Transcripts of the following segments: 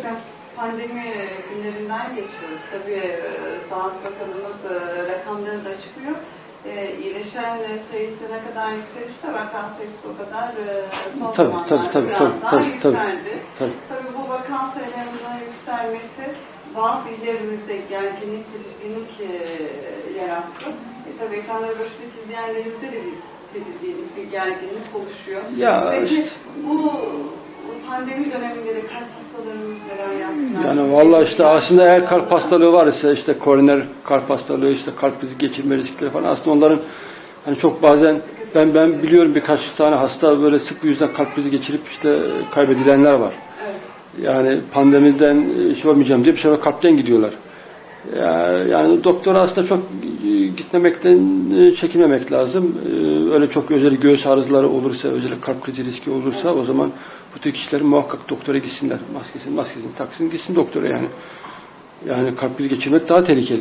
Bakın pandemi günlerinden geçiyoruz. Tabii Sağlık Bakanımız rakamları da açıklıyor. İyileşen sayısı ne kadar yükselirse vaka sayısı o kadar son zamanlarda biraz daha yükseldi. Tabii bu vaka sayılarının yükselmesi bazı illerimizde gerginlik, tedirginlik yarattı. Tabii ekranları başındaki izleyenlerimizde de bir tedirginlik, bir gerginlik oluşuyor. Peki işte, bu pandemi döneminde de kalp hastalarımız neler yaptılar? Yani vallahi işte aslında eğer kalp hastalığı var ise işte koroner kalp hastalığı, işte kalp krizi geçirme riskleri falan, aslında onların hani çok bazen ben biliyorum birkaç tane hasta böyle sık bir yüzden kalp krizi geçirip işte kaybedilenler var. Evet. Yani pandemiden şey olmayacağım diye bir sefer kalpten gidiyorlar. Yani doktora aslında çok gitmemekten çekinmemek lazım. Öyle çok özel göğüs arızaları olursa, özel kalp krizi riski olursa o zaman bu tür kişilerin muhakkak doktora gitsinler. Maskesini taksın, gitsin doktora yani. Yani kalp krizi geçirmek daha tehlikeli.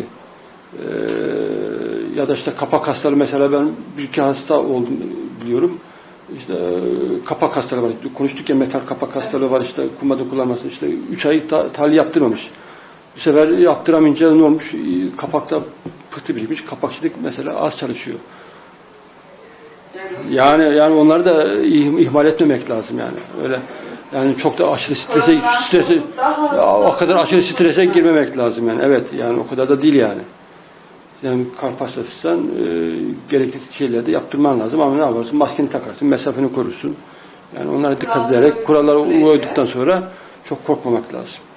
Ya da işte kapak hastalığı, mesela ben bir iki hasta oldum biliyorum. İşte kapak hastalığı var. Konuştuk ya, metal kapak hastalığı var, işte kumada kullanmasın. İşte 3 ay tahlil yaptırmamış. Bu sefer yaptıramayınca ne olmuş? Kapakta pıhtı birikmiş. Kapakçılık mesela az çalışıyor. Yani onları da ihmal etmemek lazım yani. Öyle yani çok da aşırı strese o kadar aşırı strese girmemek lazım yani. Evet yani o kadar da değil yani. Yani kalp hastasıysan gerekli şeyleri de yaptırman lazım ama ne yaparsın? Maskeni takarsın, mesafeni korursun. Yani onlara dikkat ederek kurallara uyduktan sonra çok korkmamak lazım.